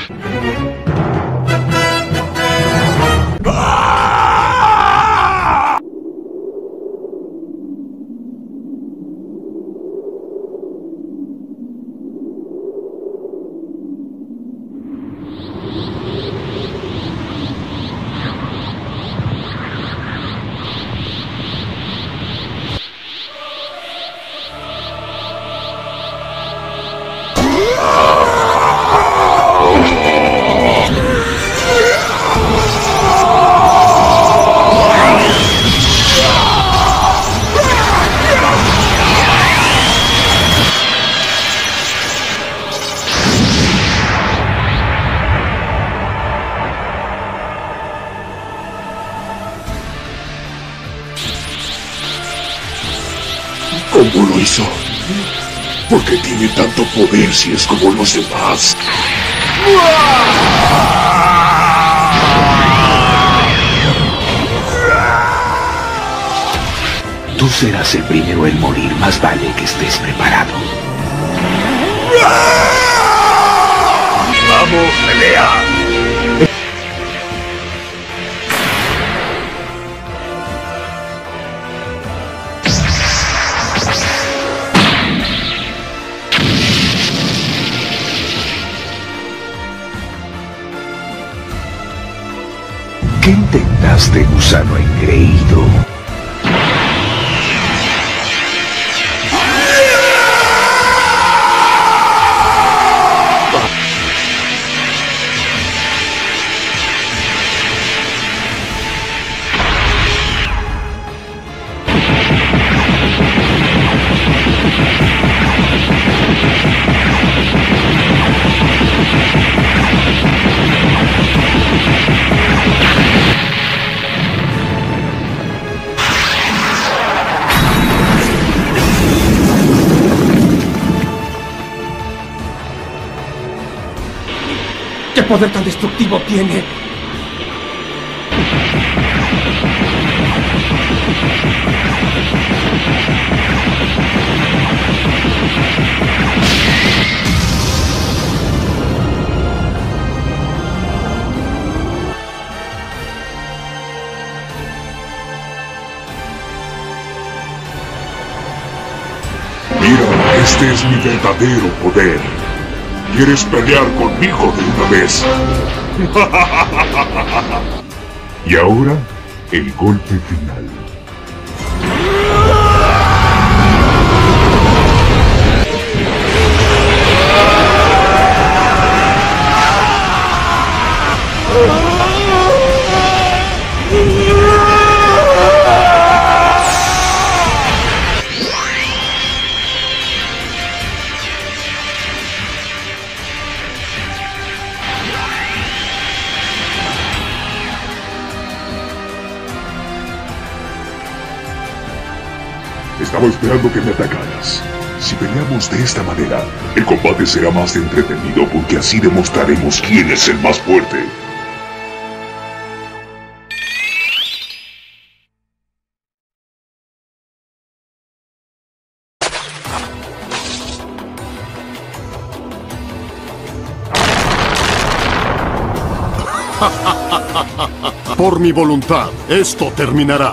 ¿Cómo lo hizo? ¿Por qué tiene tanto poder si es como los demás? Tú serás el primero en morir, más vale que estés preparado. ¡Vamos, pelea! ¿Qué intentaste, gusano engreído? ¿Qué poder tan destructivo tiene? Mira, este es mi verdadero poder. ¿Quieres pelear conmigo de una vez? Y ahora, el golpe final. Estaba esperando que me atacaras. Si peleamos de esta manera, el combate será más entretenido porque así demostraremos quién es el más fuerte. Por mi voluntad, esto terminará.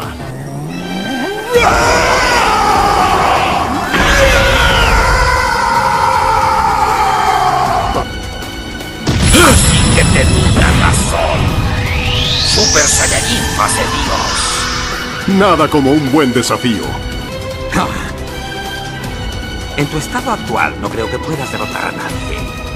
Que te una razón. Super Saiyajin fase Dios. Nada como un buen desafío. En tu estado actual no creo que puedas derrotar a nadie.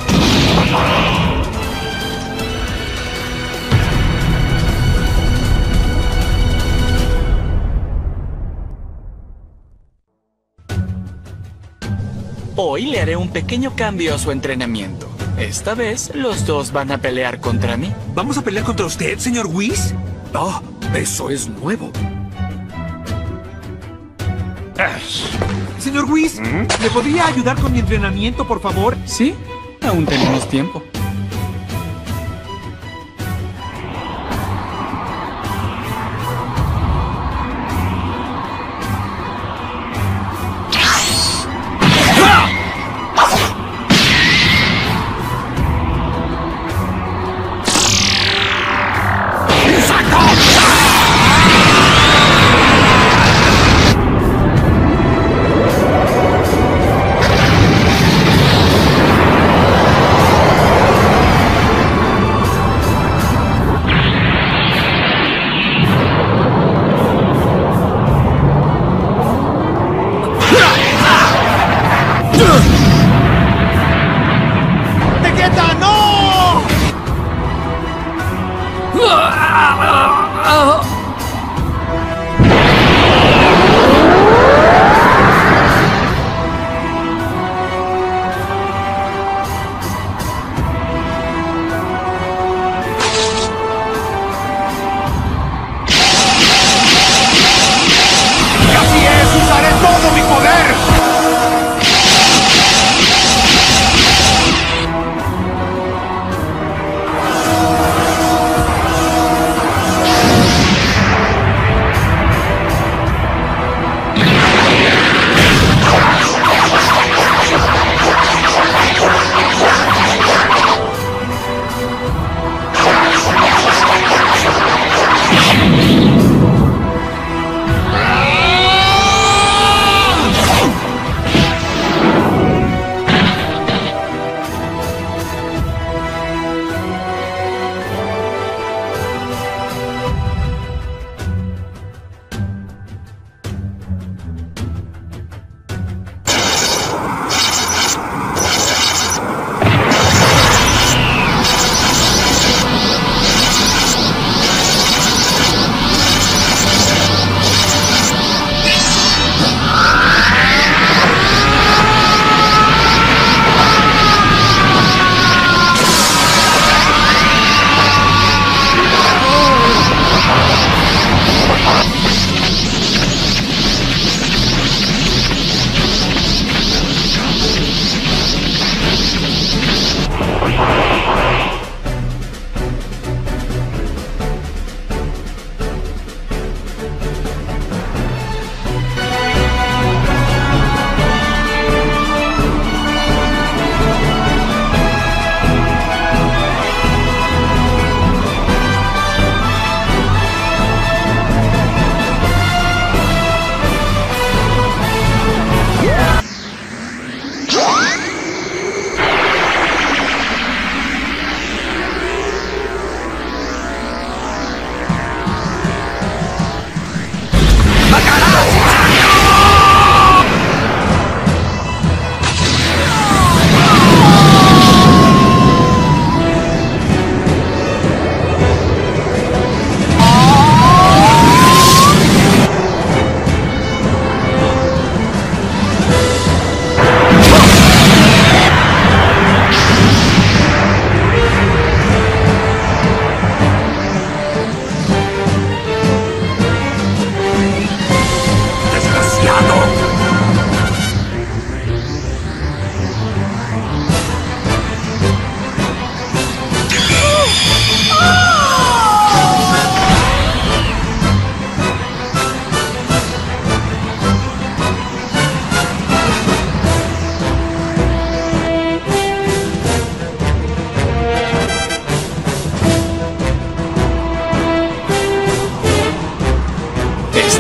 Hoy le haré un pequeño cambio a su entrenamiento. Esta vez, los dos van a pelear contra mí. ¿Vamos a pelear contra usted, señor Whis? Oh, eso es nuevo. Señor Whis, ¿me podría ayudar con mi entrenamiento, por favor? ¿Sí? Aún tenemos tiempo.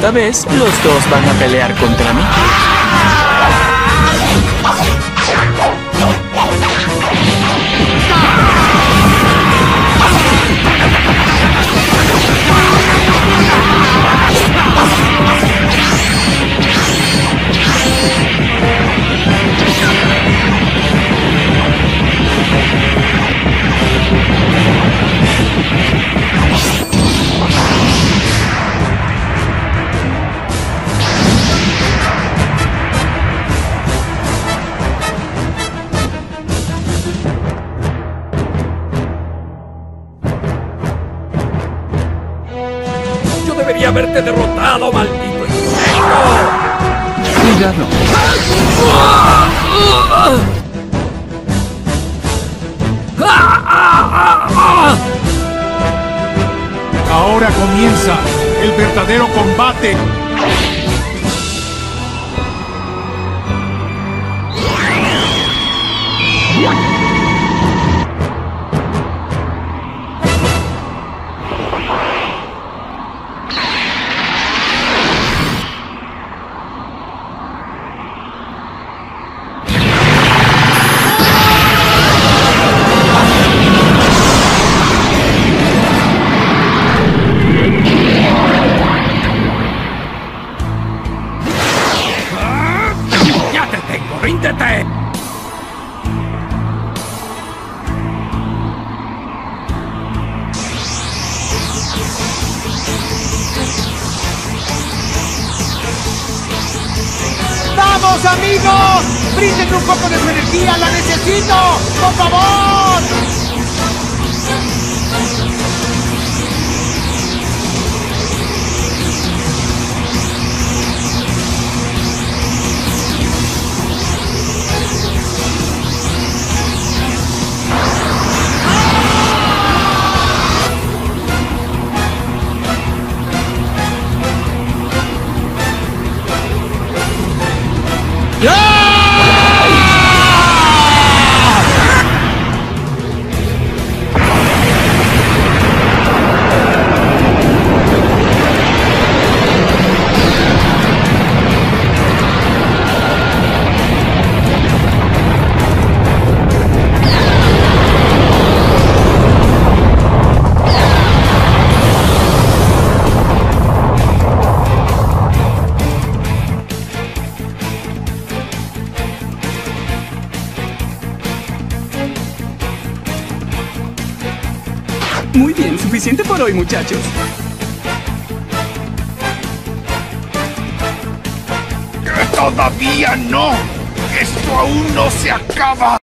Esta vez los dos van a pelear contra mí. Debería haberte derrotado, maldito insecto. Cuidado. Ahora comienza el verdadero combate. ¡Ríndete! ¡Vamos, amigos! ¡Bríndeme un poco de su energía! ¡La necesito! ¡Por favor! Muy bien, suficiente por hoy, muchachos. ¡Todavía no! ¡Esto aún no se acaba!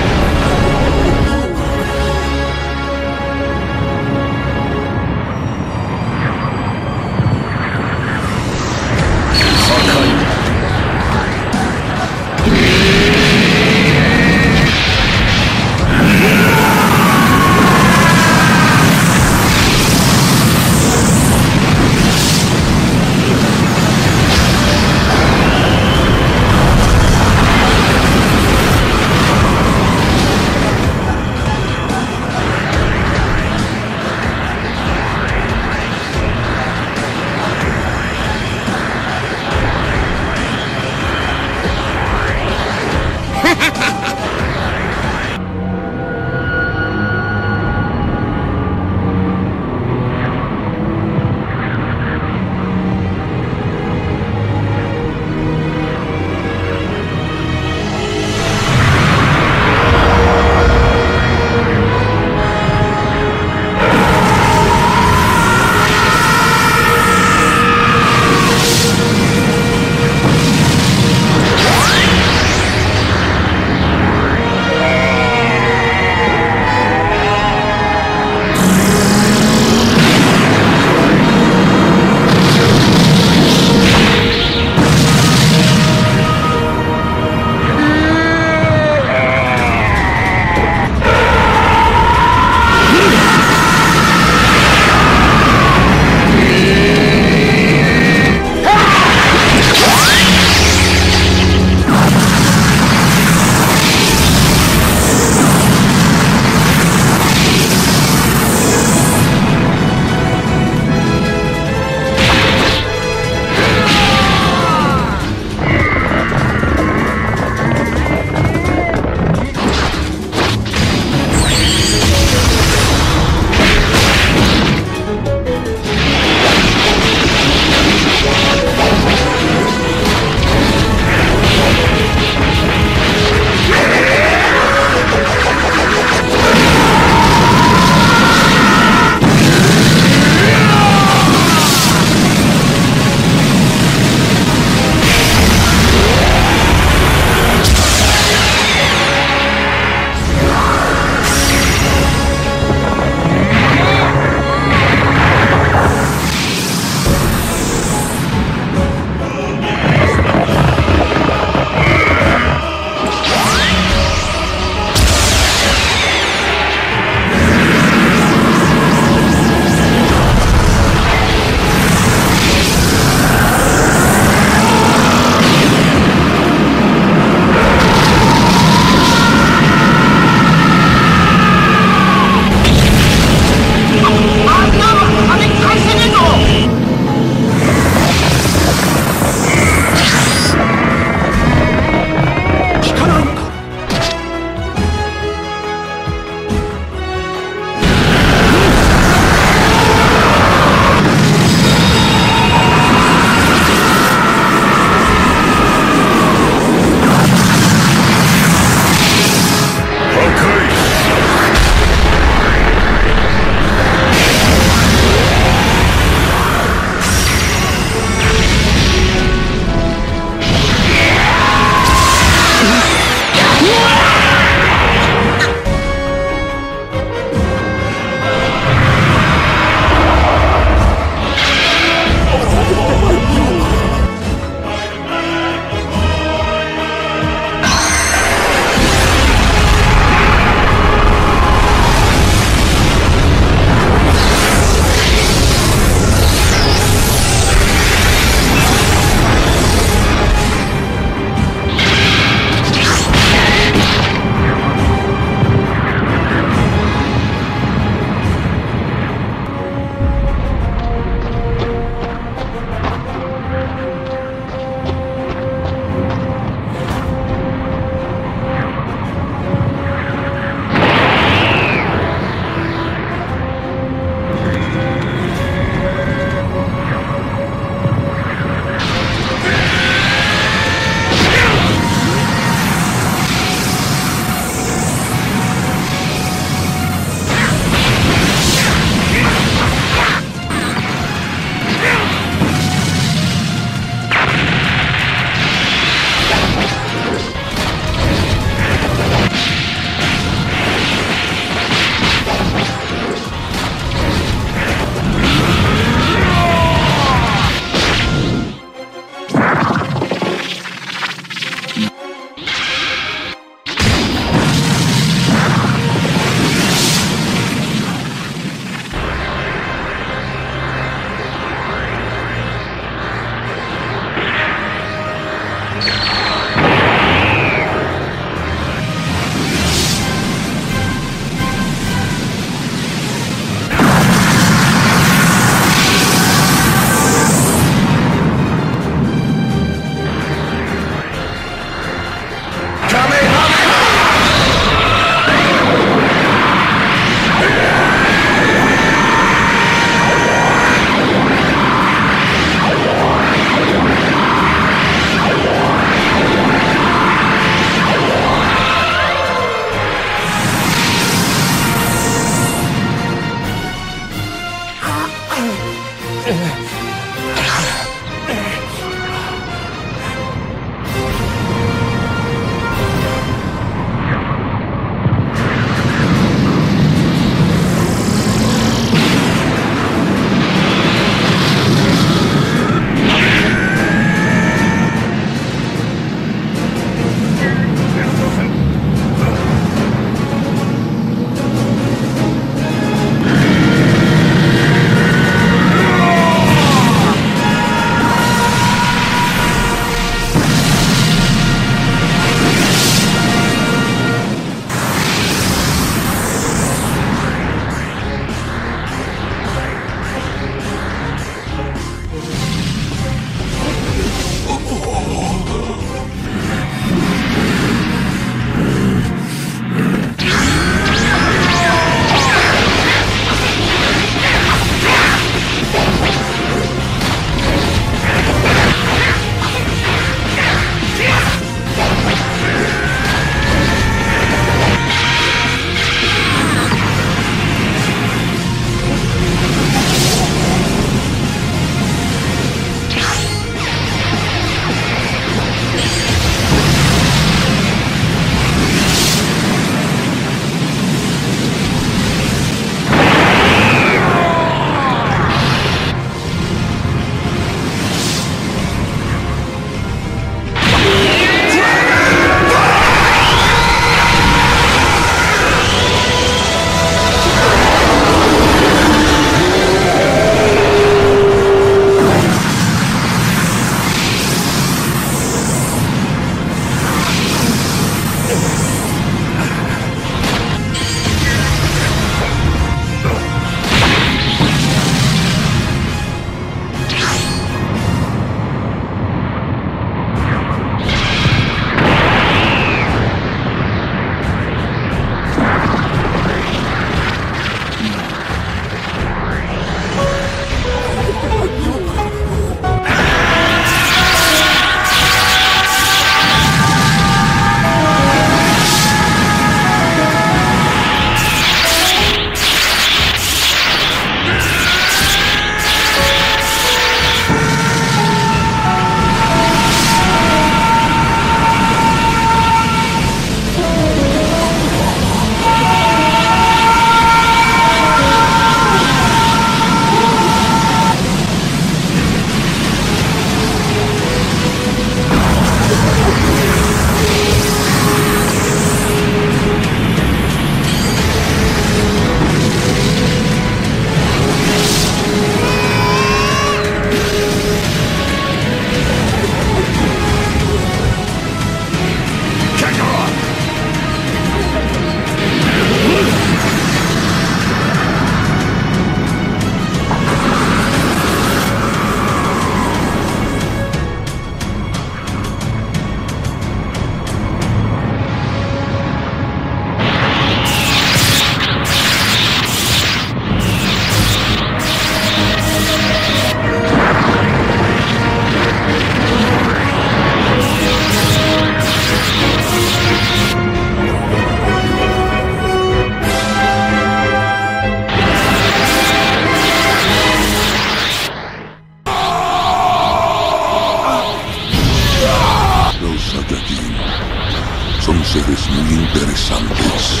seres muy interesantes.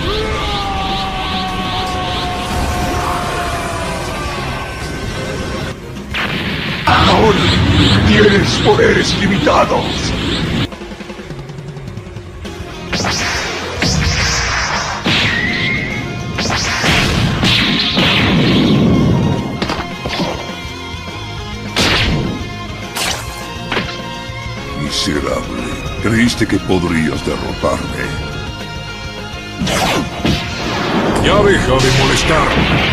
Ahora tienes poderes limitados. Miserable. Creíste que podrías derrotarme. Ya deja de molestar.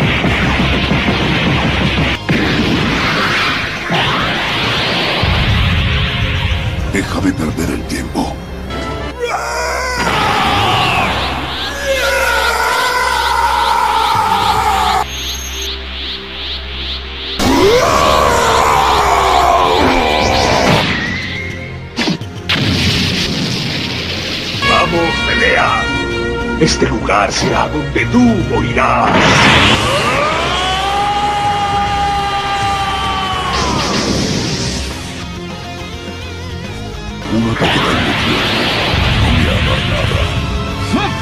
Deja de perder el tiempo. ¡Vamos, pelea! Este lugar será donde tú morirás. un ataque tan mediocre no me hará nada.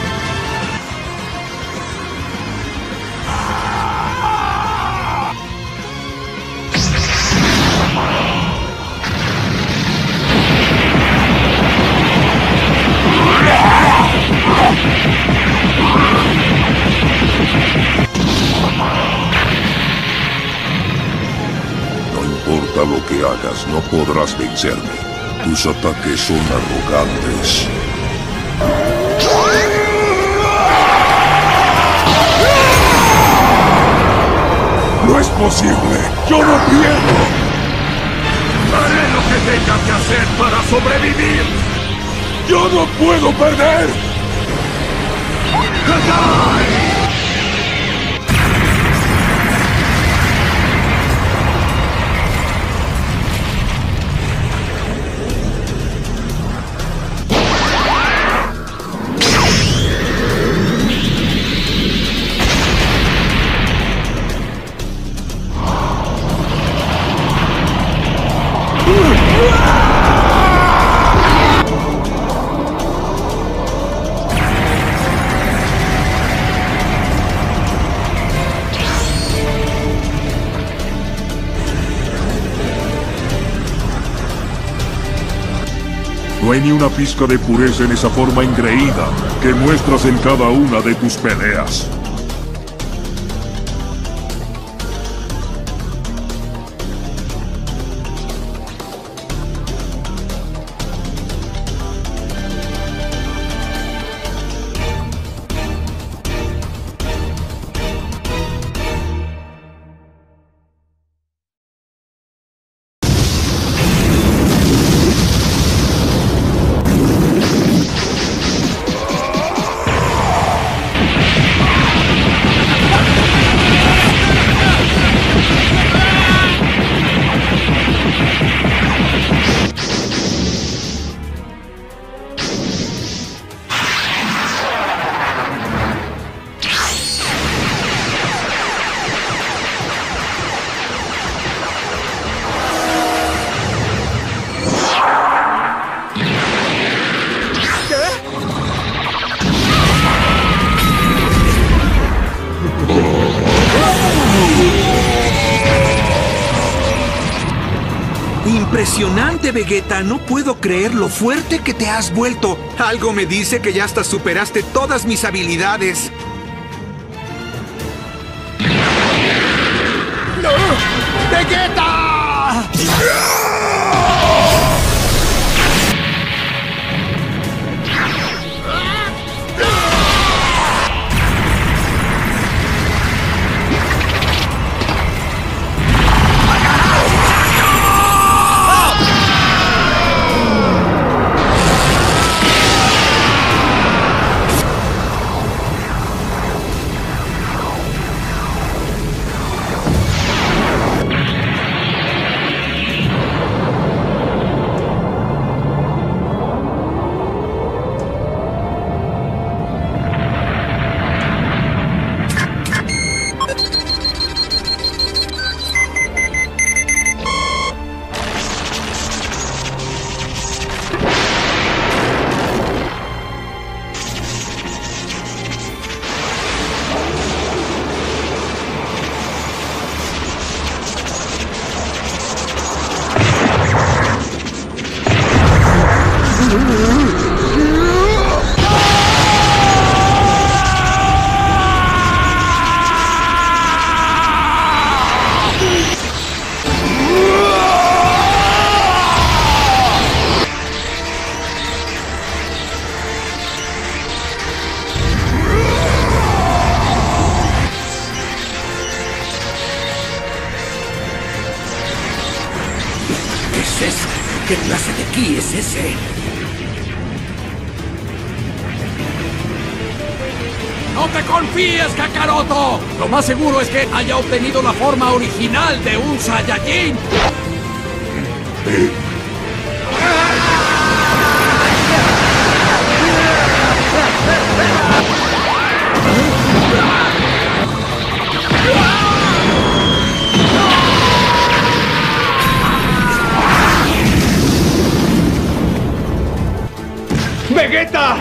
No importa lo que hagas, no podrás vencerme. Tus ataques son arrogantes. ¡No es posible! ¡Yo no pierdo! ¡Haré lo que tenga que hacer para sobrevivir! ¡Yo no puedo perder! No hay ni una pizca de pureza en esa forma engreída que muestras en cada una de tus peleas. Impresionante, Vegeta. No puedo creer lo fuerte que te has vuelto. Algo me dice que ya hasta superaste todas mis habilidades. ¡No! ¡Vegeta! ¿Qué clase de ki es ese? ¡No te confíes, Kakaroto! Lo más seguro es que haya obtenido la forma original de un Saiyajin. ¡Vegeta!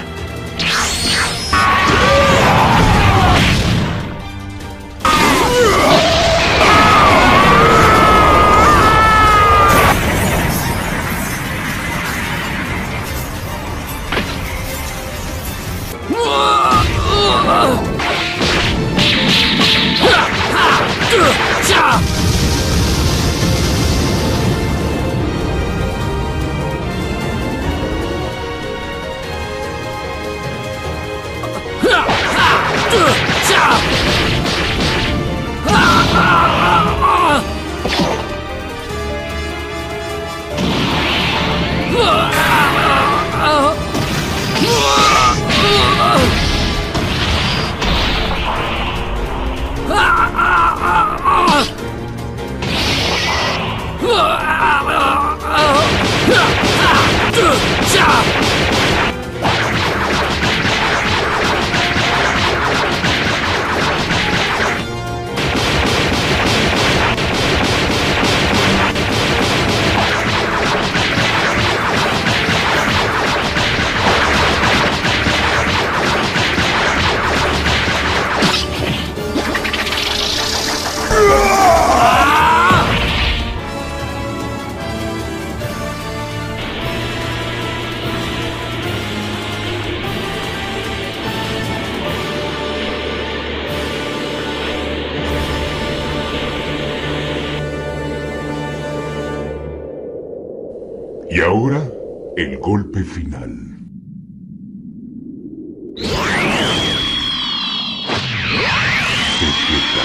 Y ahora, el golpe final. Vegeta.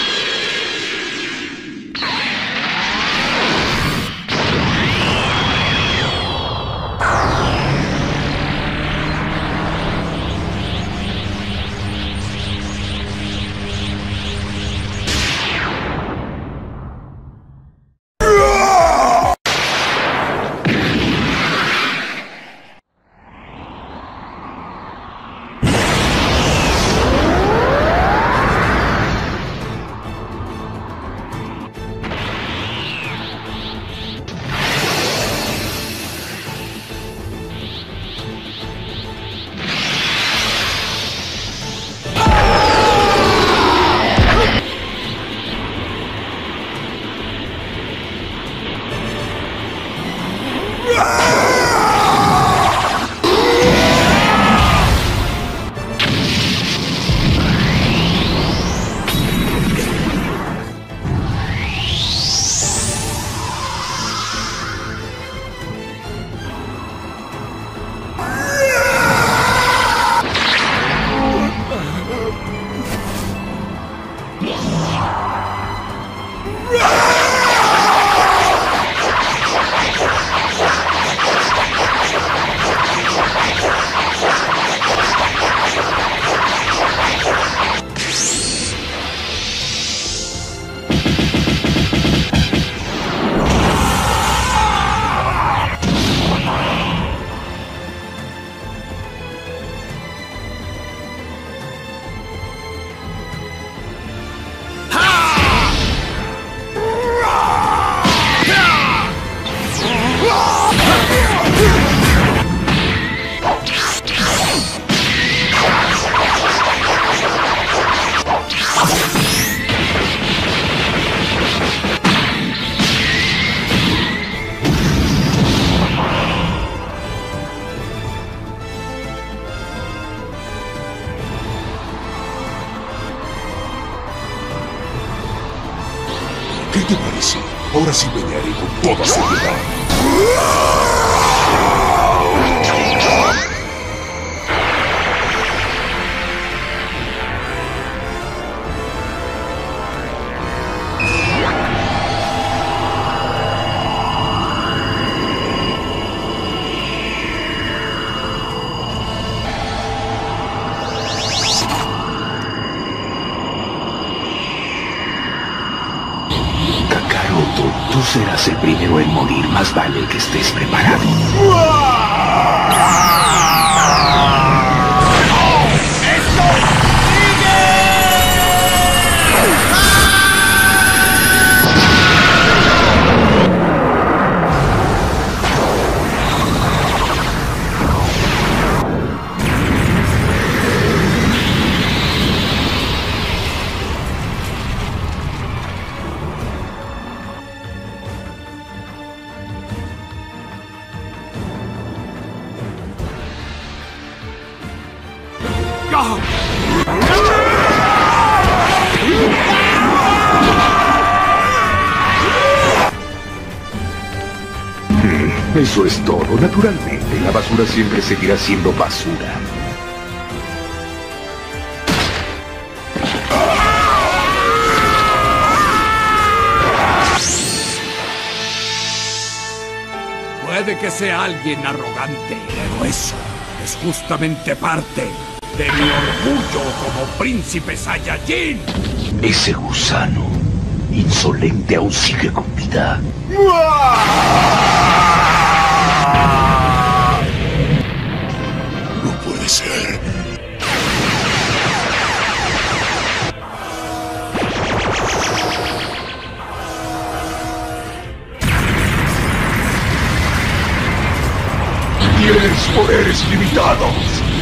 ¿Qué te parece? Ahora sí pelearé con toda seriedad. Kakaroto, tú serás el primero en morir. Más vale que estés preparado. Eso es todo. Naturalmente, la basura siempre seguirá siendo basura. Puede que sea alguien arrogante, pero eso es justamente parte de mi orgullo como príncipe Saiyajin. Ese gusano insolente aún sigue con vida. No puede ser. Tienes poderes limitados.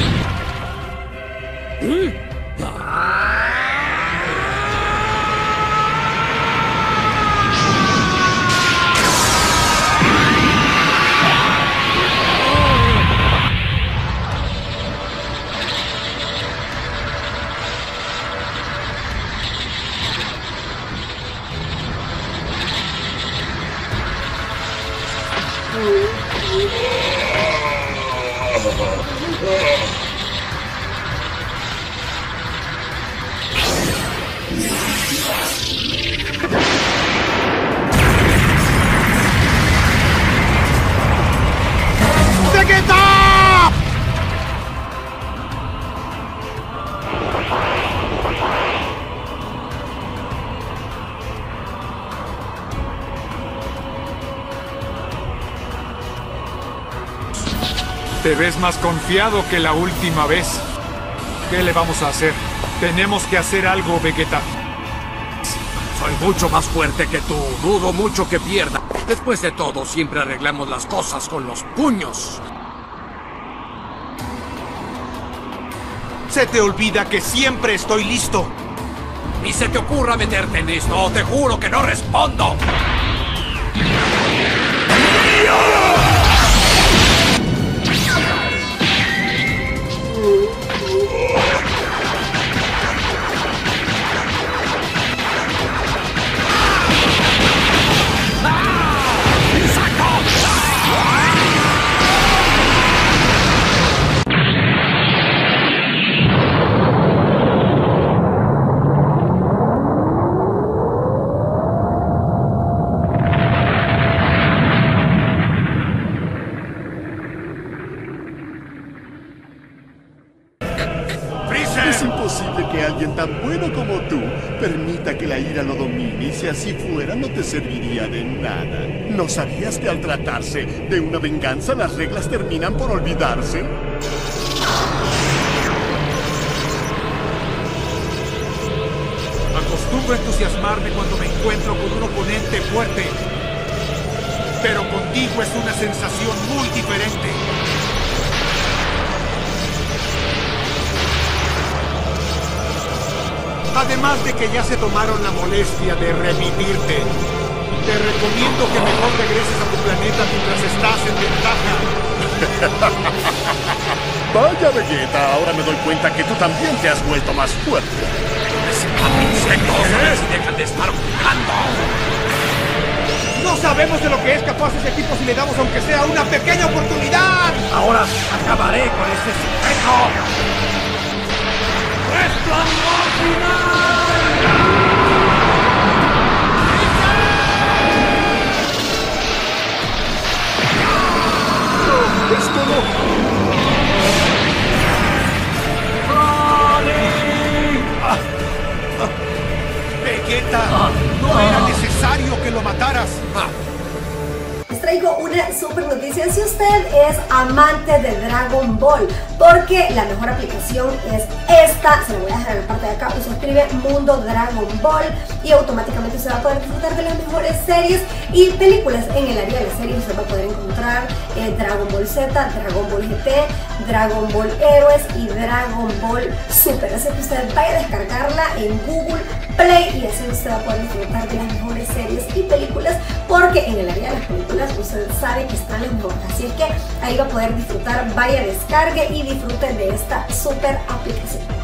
Te ves más confiado que la última vez. ¿Qué le vamos a hacer? Tenemos que hacer algo, Vegeta. Soy mucho más fuerte que tú. Dudo mucho que pierda. Después de todo, siempre arreglamos las cosas con los puños. Se te olvida que siempre estoy listo. Ni se te ocurra meterte en esto. Te juro que no respondo. Es imposible que alguien tan bueno como tú permita que la ira lo domine, y si así fuera no te serviría de nada. ¿No sabías que al tratarse de una venganza las reglas terminan por olvidarse? Acostumbro a entusiasmarme cuando me encuentro con un oponente fuerte. Pero contigo es una sensación muy diferente. Además de que ya se tomaron la molestia de revivirte, te recomiendo que mejor regreses a tu planeta mientras estás en ventaja. Vaya, Vegeta, ahora me doy cuenta que tú también te has vuelto más fuerte. ¡Insectos! A ver si dejan de estar jugando. No sabemos de lo que es capaz ese tipo si le damos aunque sea una pequeña oportunidad. Ahora acabaré con este secreto. ¡Resplandor final! ¡Esto no! Vegeta, no era necesario que lo mataras. Les traigo una super noticia si usted es amante de Dragon Ball, porque la mejor aplicación es esta. Se la voy a dejar en la parte de acá. Usted escribe Mundo Dragon Ball y automáticamente se va a poder disfrutar de las mejores series y películas. En el área de las series usted va a poder encontrar Dragon Ball Z, Dragon Ball GT, Dragon Ball Heroes y Dragon Ball Super. Así que usted vaya a descargarla en Google Play y así usted va a poder disfrutar de las mejores series y películas, porque en el área de las películas usted sabe que están las mejores, así es que ahí va a poder disfrutar. Vaya, descargue y disfrute de esta super aplicación.